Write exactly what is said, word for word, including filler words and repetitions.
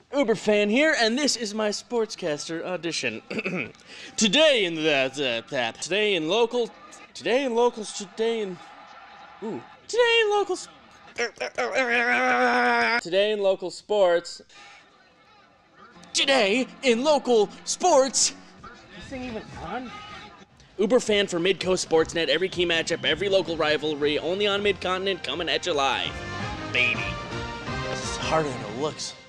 UberFan here, and this is my sportscaster audition. Today in the, the that today in local, today in locals, today in, ooh, today in locals, today in local sports, today in local sports. This thing even on? UberFan for Mid-Coast Sportsnet, every key matchup, every local rivalry, only on Mid-Continent, coming at you live, baby. This is harder than it looks.